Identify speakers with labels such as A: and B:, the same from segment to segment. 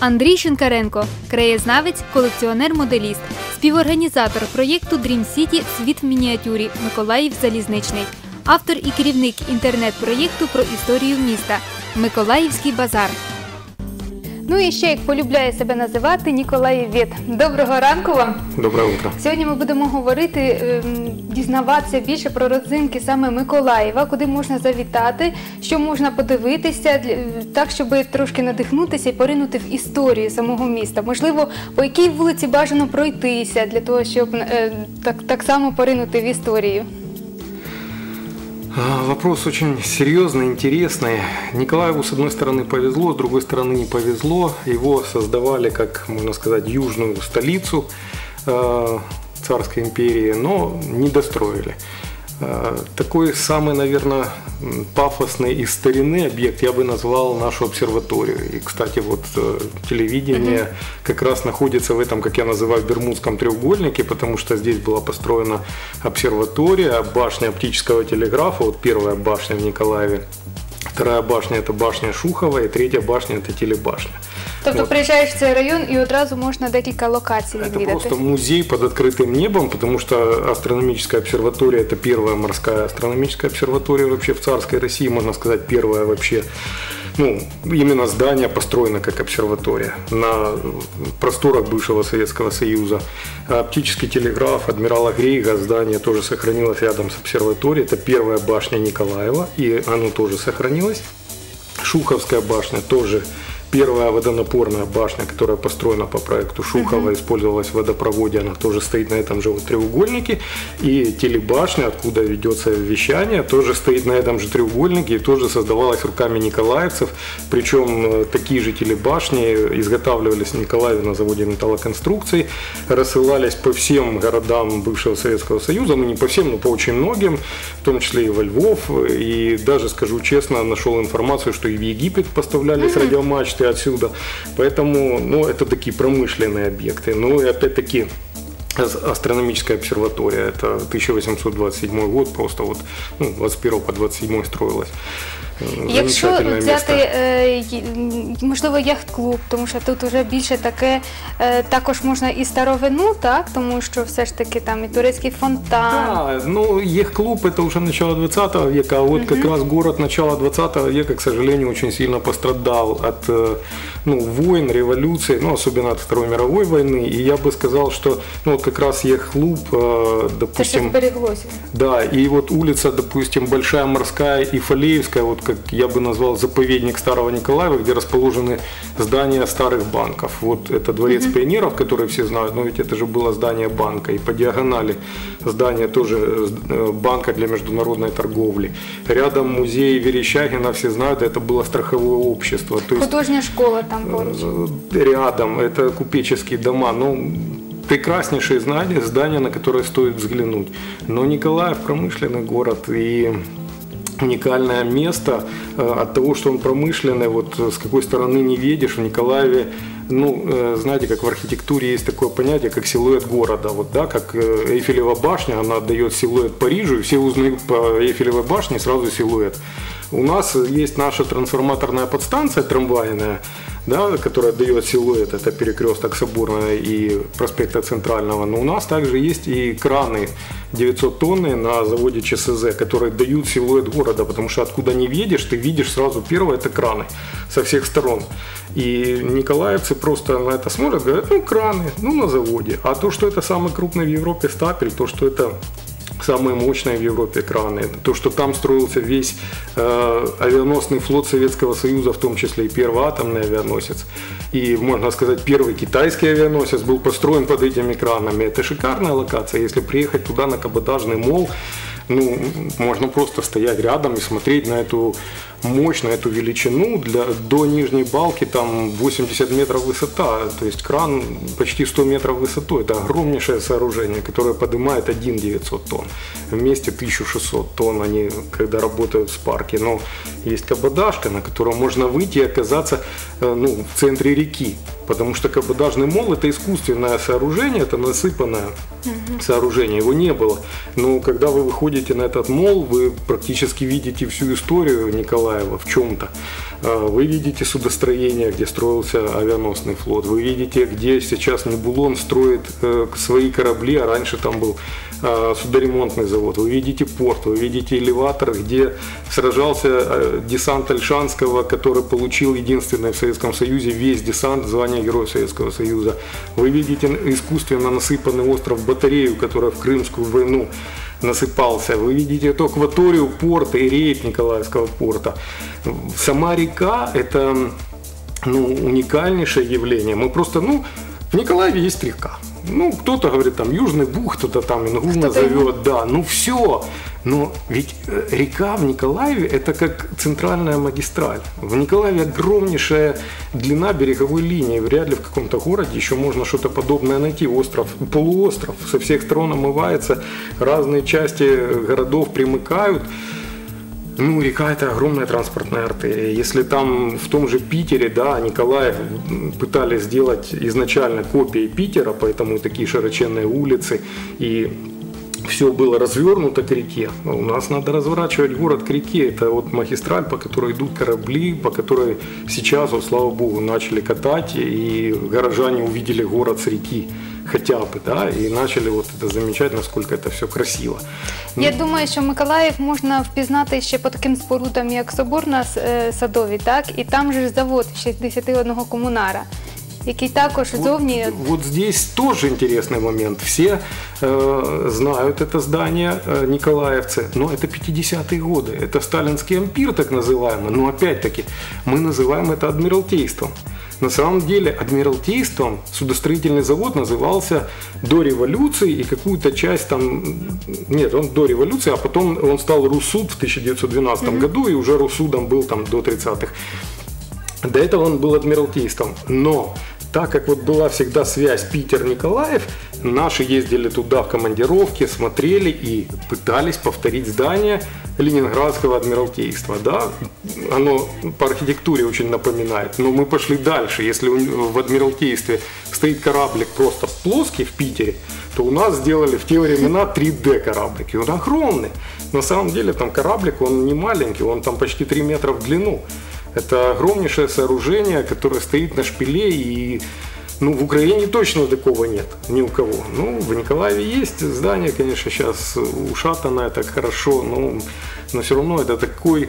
A: Андрій Шинкаренко – краєзнавець, колекціонер-моделіст, співорганізатор проєкту Dream City «Світ в мініатюрі» Миколаїв Залізничний, автор і керівник інтернет-проєкту про історію міста «Миколаївський базар». Ну і ще, як полюбляє себе називати, Ніколаєвід. Доброго ранку вам!
B: Доброе утро!
A: Сьогодні ми будемо говорити, дізнаватися більше про родзинки саме Миколаєва, куди можна завітати, що можна подивитися, так, щоб трошки надихнутися і поринути в історію самого міста. Можливо, по якій вулиці бажано пройтися, для того, щоб так само поринути в історію.
B: Вопрос очень серьезный, интересный. Николаеву, с одной стороны, повезло, с другой стороны, не повезло. Его создавали, как можно сказать, южную столицу царской империи, но не достроили. Такой самый, наверное, пафосный из старины объект я бы назвал нашу обсерваторию. И, кстати, вот телевидение как раз находится в этом, как я называю, Бермудском треугольнике, потому что здесь была построена обсерватория, башня оптического телеграфа, вот первая башня в Николаеве. Вторая башня – это башня Шухова, и третья башня – это телебашня.
A: Тобто приїжджаєш в цей район і одразу можна декілька локацій відвідати?
B: Это просто музей под открытым небом, потому что астрономическая обсерватория – это первая морская астрономическая обсерватория вообще в царской России, можно сказать, первая вообще. Ну, именно здание построено как обсерватория на просторах бывшего Советского Союза. Оптический телеграф адмирала Грейга, здание тоже сохранилось рядом с обсерваторией. Это первая башня Николаева, и оно тоже сохранилось. Шуховская башня тоже. Первая водонапорная башня, которая построена по проекту Шухова, использовалась в водопроводе, она тоже стоит на этом же вот треугольнике. И телебашня, откуда ведется вещание, тоже стоит на этом же треугольнике и тоже создавалась руками николаевцев. Причем такие же телебашни изготавливались в Николаеве на заводе металлоконструкций, рассылались по всем городам бывшего Советского Союза, ну не по всем, но по очень многим, в том числе и во Львов. И даже, скажу честно, нашел информацию, что и в Египет поставлялись радиомачты отсюда. Поэтому, ну, это такие промышленные объекты. Ну и опять-таки астрономическая обсерватория. Это 1827 год, просто вот 21 по 27 строилась.
A: Якщо взяти, можливо, яхт-клуб, тому що тут вже більше таке, також можна і старовину, так? Тому що все ж таки там і турецький фонтан.
B: Да, ну, яхт-клуб это уже начало 20 века, а вот как раз город начала 20 века, к сожалению, очень сильно пострадал от войн, революций, особенно от Второй мировой войны, и я бы сказал, что вот как раз яхт-клуб, допустим...
A: Это сбереглось.
B: Да, и вот улица, допустим, Большая Морская и Фалеевская, вот как я бы назвал заповедник Старого Николаева, где расположены здания старых банков. Вот это дворец пионеров, который все знают, но ведь это же было здание банка. И по диагонали здание тоже банка для международной торговли. Рядом музей Верещагина, все знают, это было страховое общество. То есть,
A: художня школа там поруч.
B: Рядом, это купеческие дома. Прекраснейшие здания, на которые стоит взглянуть. Но Николаев промышленный город, и уникальное место от того, что он промышленный, вот с какой стороны не видишь, в Николаеве, знаете, как в архитектуре есть такое понятие, как силуэт города, вот, да, как Эйфелева башня, она дает силуэт Парижу, и все узнают по Эйфелевой башне сразу силуэт. У нас есть наша трансформаторная подстанция трамвайная, да, которая дает силуэт, это перекресток Соборного и проспекта Центрального, но у нас также есть и краны 900 тонны на заводе ЧСЗ, которые дают силуэт города, потому что откуда не видишь, ты видишь сразу первое, это краны со всех сторон. И николаевцы просто на это смотрят, говорят, краны, на заводе. А то, что это самый крупный в Европе стапель, то, что это самые мощные в Европе краны, то, что там строился весь авианосный флот Советского Союза, в том числе и первый атомный авианосец, и, можно сказать, первый китайский авианосец был построен под этими кранами. Это шикарная локация. Если приехать туда на каботажный мол, можно просто стоять рядом и смотреть на эту мощь, на эту величину. До нижней балки там 80 метров высота, то есть кран почти 100 метров высотой. Это огромнейшее сооружение, которое поднимает 900 тонн. Вместе 1600 тонн они, когда работают в спарке. Но есть каботажка, на которой можно выйти и оказаться в центре реки. Потому что каботажный мол – это искусственное сооружение, это насыпанное сооружение, его не было. Но когда вы выходите на этот мол, вы практически видите всю историю Николаева в чем-то. Вы видите судостроение, где строился авианосный флот, вы видите, где сейчас Небулон строит свои корабли, а раньше там был судоремонтный завод. Вы видите порт, вы видите элеватор, где сражался десант Ольшанского, который получил единственный в Советском Союзе весь десант, звание Героя Советского Союза. Вы видите искусственно насыпанный остров Батарею, который в Крымскую войну насыпался. Вы видите эту акваторию порта и рейд Николаевского порта. Сама река – это уникальнейшее явление. Мы просто, в Николаеве есть река. Кто-то говорит, там, Южный Буг, кто-то там Ингул назовет, да, все. Но ведь река в Николаеве – это как центральная магистраль. В Николаеве огромнейшая длина береговой линии. Вряд ли в каком-то городе еще можно что-то подобное найти. Остров, полуостров со всех сторон омывается, разные части городов примыкают. Река – это огромная транспортная артерия. Если там в том же Питере, Николаев пытались сделать изначально копии Питера, поэтому такие широченные улицы, и все было развернуто к реке. У нас надо разворачивать город к реке. Это вот магистраль, по которой идут корабли, по которой сейчас, слава богу, начали катать, и горожане увидели город с реки. Хотя бы, і почали це замічати, наскільки це все красиво.
A: Я думаю, що Миколаїв можна впізнати ще по таким спорудам, як Собор на Садовій, так? І там же завод 61 комунара, який також зовні...
B: Вот здесь тоже интересный момент. Все знают это здание, николаевцы, но это 50-е годы, это сталинский ампир так называемый, но опять-таки мы называем это адмиралтейством. На самом деле адмиралтейством судостроительный завод назывался до революции, и какую-то часть там, нет, он до революции, а потом он стал Руссуд в 1912 году, и уже Руссудом был там до 30-х. До этого он был адмиралтейством, но так как вот была всегда связь Питер-Николаев, наши ездили туда в командировки, смотрели и пытались повторить здание Ленинградского адмиралтейства. Да? Оно по архитектуре очень напоминает, но мы пошли дальше. Если в адмиралтействе стоит кораблик просто плоский в Питере, то у нас сделали в те времена 3D кораблик, и он огромный. На самом деле там кораблик, он не маленький, он там почти 3 метра в длину. Это огромнейшее сооружение, которое стоит на шпиле, и в Украине точно такого нет, ни у кого. В Николаеве есть здание, конечно, сейчас ушатанное так хорошо, но все равно это такой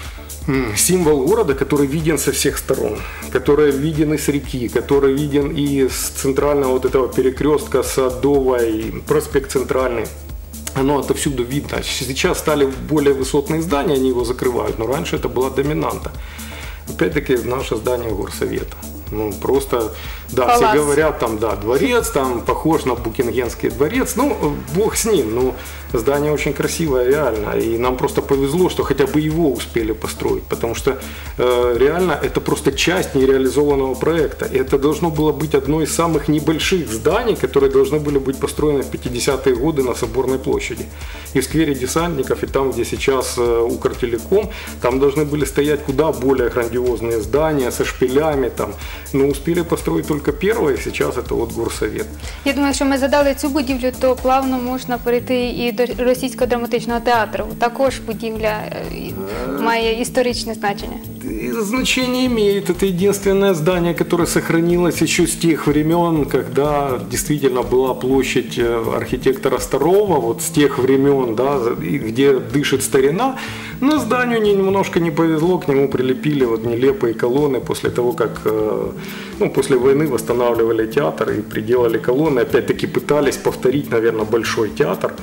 B: символ города, который виден со всех сторон, который виден и с реки, который виден и с центрального вот этого перекрестка Садовой, проспект Центральный. Оно отовсюду видно. Сейчас стали более высотные здания, они его закрывают, но раньше это была доминанта. Опять-таки наше здание горсовета. Просто,
A: Палац.
B: Все говорят, там, дворец, там, похож на Букингемский дворец. Бог с ним, здание очень красивое, реально. И нам просто повезло, что хотя бы его успели построить, потому что реально это просто часть нереализованного проекта. И это должно было быть одно из самых небольших зданий, которые должны были быть построены в 50-е годы на Соборной площади. И в сквере Десантников, и там, где сейчас Укртелеком, там должны были стоять куда более грандиозные здания со шпилями, там. Но успели построить только первое, сейчас это вот горсовет.
A: Я думаю, що ми задали цю будівлю, то плавно можна перейти і до Російського драматичного театру. Також будівля має історичне значення.
B: Значение имеет. Это единственное здание, которое сохранилось еще с тех времен, когда действительно была площадь архитектора Старова, вот с тех времен, где дышит старина. Но зданию немножко не повезло, к нему прилепили вот нелепые колонны после того, как после войны восстанавливали театр и приделали колонны. Опять-таки пытались повторить, наверное, Большой театр.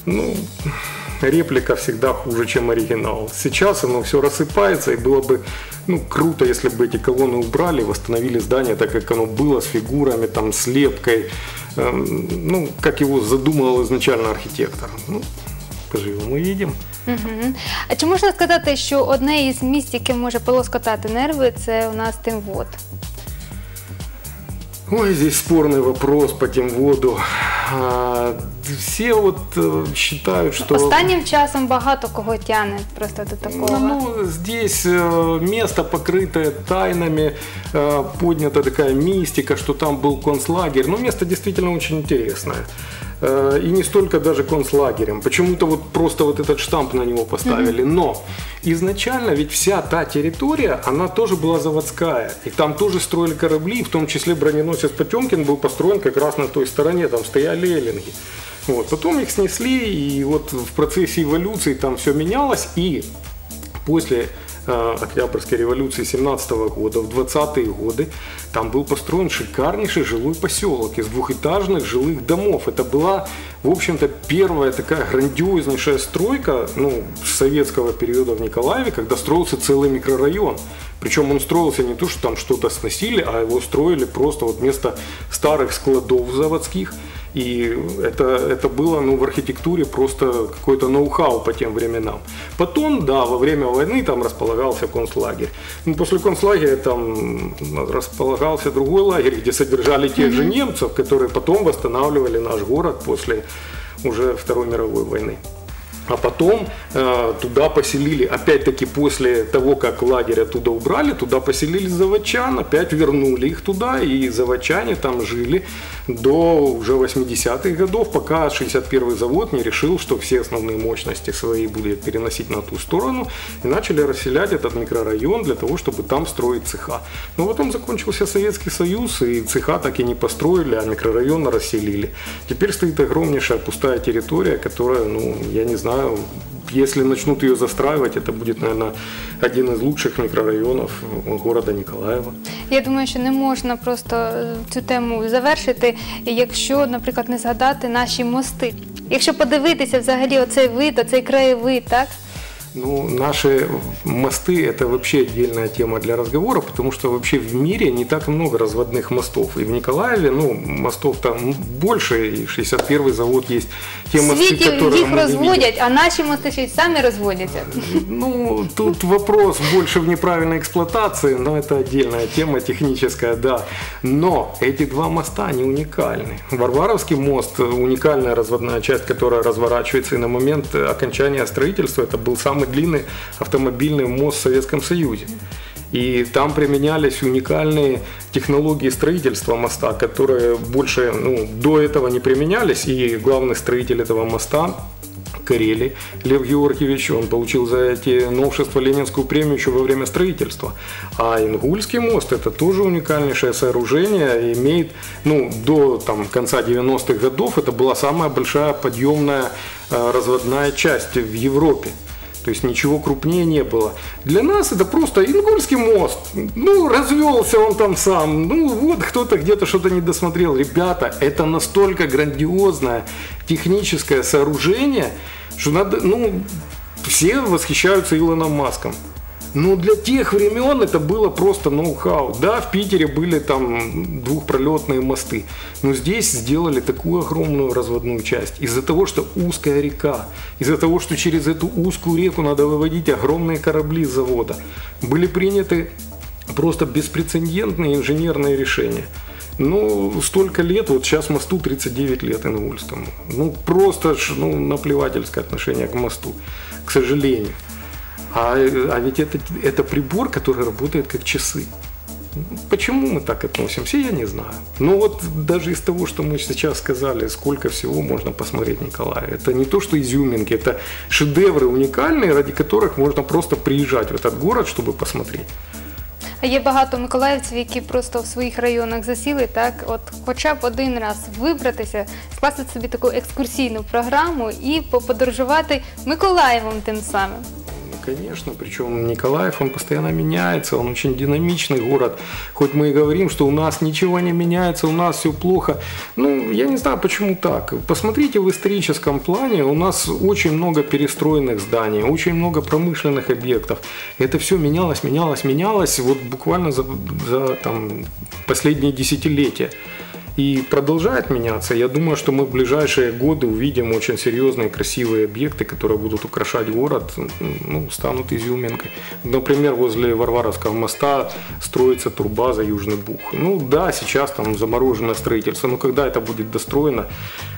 B: Реплика всегда хуже, чем оригинал. Сейчас оно все рассыпается, и было бы круто, если бы эти колонны убрали, восстановили здание так, как оно было, с фигурами, там, с лепкой, как его задумывал изначально архітектор. Поживемо, їдемо.
A: А чи можна сказати, що одне із місць, яке може полоскотати нерви, це у нас Тимвод?
B: Ой, здесь спорный вопрос по Тимводу. все вот считают, что...
A: Останнім часом багато кого тягне просто до такого.
B: Ну, здесь место, покрытое тайнами, поднята такая мистика, что там был концлагерь. Но место действительно очень интересное. И не столько даже концлагерем. Почему-то вот просто вот этот штамп на него поставили. Но изначально ведь вся та территория, она тоже была заводская. И там тоже строили корабли, в том числе броненосец Потемкин был построен как раз на той стороне, там стояли эллинги. Вот. Потом их снесли, и вот в процессе эволюции там все менялось. И после Октябрьской революции 17 года, в 20-е годы, там был построен шикарнейший жилой поселок из двухэтажных жилых домов. Это была, в общем-то, первая такая грандиознейшая стройка, ну, с советского периода в Николаеве, когда строился целый микрорайон. Причем он строился не то, что там что-то сносили, а его строили просто вот вместо старых складов заводских. И это было, ну, в архитектуре просто какой-то ноу-хау по тем временам. Потом, да, во время войны там располагался концлагерь. Ну, после концлагеря там располагался другой лагерь, где содержали тех же немцев, которые потом восстанавливали наш город после уже Второй мировой войны. А потом туда поселили, опять-таки после того, как лагерь оттуда убрали, туда поселили заводчан, опять вернули их туда, и заводчане там жили до уже 80-х годов, пока 61-й завод не решил, что все основные мощности свои будет переносить на ту сторону, и начали расселять этот микрорайон для того, чтобы там строить цеха. Но потом закончился Советский Союз, и цеха так и не построили, а микрорайоны расселили. Теперь стоит огромнейшая пустая территория, которая, ну, я не знаю, если начнут ее застраивать, это будет, наверное, один из лучших мікрорайонів города Ніколаєва.
A: Я думаю, що не можна просто цю тему завершити, якщо, наприклад, не згадати наші мости. Якщо подивитися взагалі оцей вид, оцей краєвид, так?
B: Ну, наши мосты – это вообще отдельная тема для разговора, потому что вообще в мире не так много разводных мостов. И в Николаеве, ну, мостов там больше, и 61-й завод есть. Те мосты, которые
A: їх розводять, а наші мости ще й самі розводяться.
B: Ну, тут вопрос больше в неправильной эксплуатации, но это отдельная тема техническая, да. Но эти два моста, они уникальны. Варваровский мост – уникальная разводная часть, которая разворачивается, и на момент окончания строительства это был самый длинный автомобильный мост в Советском Союзе. И там применялись уникальные технологии строительства моста, которые больше, ну, до этого не применялись. И главный строитель этого моста, Карелий Лев Георгиевич, он получил за эти новшества Ленинскую премию еще во время строительства. А Ингульский мост – это тоже уникальнейшее сооружение, имеет, ну, до там, конца 90-х годов это была самая большая подъемная разводная часть в Европе. То есть ничего крупнее не было. Для нас это просто Ингульский мост. Ну, развелся он там сам. Ну, вот кто-то где-то что-то не досмотрел. Ребята, это настолько грандиозное техническое сооружение, что надо, ну, все восхищаются Илоном Маском. Но для тех времен это было просто ноу-хау. Да, в Питере были там двухпролетные мосты, но здесь сделали такую огромную разводную часть. Из-за того, что узкая река, из-за того, что через эту узкую реку надо выводить огромные корабли с завода, были приняты просто беспрецедентные инженерные решения. Ну, столько лет, вот сейчас мосту 39 лет Ингульскому. Ну, просто, ну, наплевательское отношение к мосту, к сожалению. А ведь это прибор, который работает как часы. Почему мы так относимся, я не знаю. Но вот даже из того, что мы сейчас сказали, сколько всего можно посмотреть в Николаеве. Это не то, что изюминки, это шедевры уникальные, ради которых можно просто приезжать в этот город, чтобы посмотреть.
A: А є багато миколаївців, які просто в своїх районах засіли, так, от хоча б один раз вибратися, скласти собі таку екскурсійну програму і поподорожувати Миколаєвом тим самим.
B: Конечно, причем Николаев, он постоянно меняется, он очень динамичный город. Хоть мы и говорим, что у нас ничего не меняется, у нас все плохо. Ну, я не знаю, почему так. Посмотрите в историческом плане, у нас очень много перестроенных зданий, очень много промышленных объектов. Это все менялось вот буквально за там, последние десятилетия. И продолжает меняться. Я думаю, что мы в ближайшие годы увидим очень серьезные, красивые объекты, которые будут украшать город, ну, станут изюминкой. Например, возле Варваровского моста строится турбаза Южный Буг. Ну да, сейчас там замороженное строительство, но когда это будет достроено,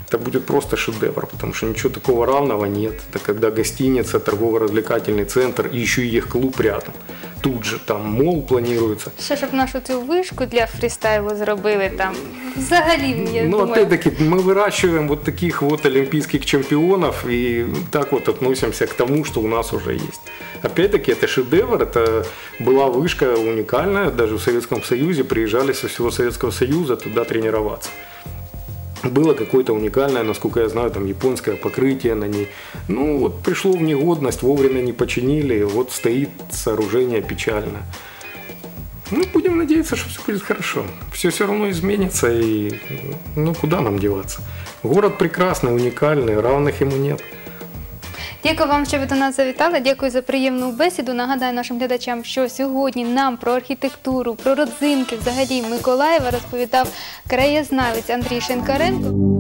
B: это будет просто шедевр, потому что ничего такого равного нет. Это когда гостиница, торгово-развлекательный центр и еще и их клуб рядом. Тут же там мол планируется.
A: Ще щоб нашу цю вишку для фрістайлу зробили там. Взагалі, я
B: Ну,
A: думаю.
B: опять-таки, мы выращиваем вот таких вот олимпийских чемпионов и так вот относимся к тому, что у нас уже есть. Опять-таки, это шедевр, это была вышка уникальная, даже в Советском Союзе приезжали со всего Советского Союза туда тренироваться. Было какое-то уникальное, насколько я знаю, там японское покрытие на ней. Ну, вот пришло в негодность, вовремя не починили, вот стоит сооружение печально. Ну, будем надеяться, что все будет хорошо. Все равно изменится, и ну, куда нам деваться? Город прекрасный, уникальный, равных ему нет.
A: Дякую вам, що ви до нас завітали. Дякую за приємну бесіду. Нагадаю нашим глядачам, що сьогодні нам про архітектуру, про родзинки взагалі Миколаєва розповідав краєзнавець Андрій Шинкаренко.